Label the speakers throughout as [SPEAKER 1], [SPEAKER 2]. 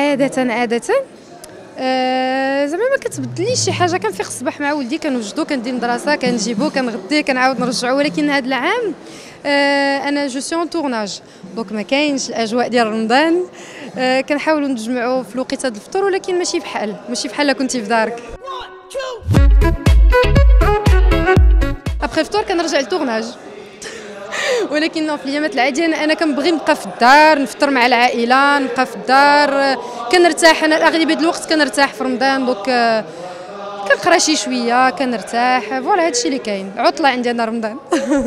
[SPEAKER 1] عادة زعما ما كتبدلنيش شي حاجه. كنفيق الصباح مع ولدي كنوجدو كندير المدرسه كنجيبو كنغديه كنعاود نرجعو. ولكن هذا العام انا جو سي اون تورناج دونك ما كاينش الاجواء ديال رمضان. كنحاولوا نجمعوا في الوقيته ديال الفطور ولكن ماشي بحال كنتي في دارك. ابخي الفطور كنرجع للتورناج. ولكن في الايامات العاديه انا كنبغي نبقى في الدار نفطر مع العائله نبقى في الدار كنرتاح. انا اغلبيه الوقت كنرتاح في رمضان دونك كنقرا شي شويه كنرتاح. فوالا هادشي اللي كاين. عطله عندي انا رمضان.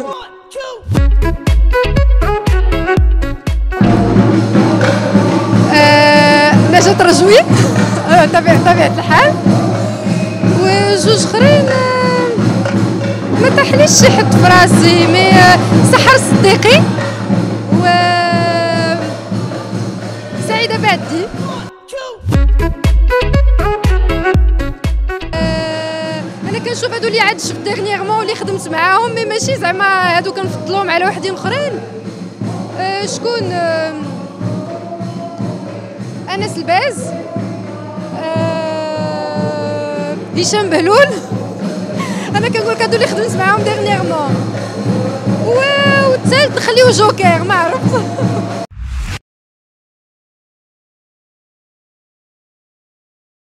[SPEAKER 1] نجاة رجوي طبيعة الحال. وجوج اخرين ما طاحليش شي حد في راسي مي سحر الصديقي و سعيدة بعدي. انا كنشوف هادو اللي عاد شفت ديرنييرمون واللي خدمت معاهم مي ماشي زعما هادو كنفضلهم على وحدين اخرين. شكون انس الباز هشام بهلول. انا كنقول هادو اللي خدمت معاهم ديرنييرمون. والثالث نخليوه جوكر ما عرفت.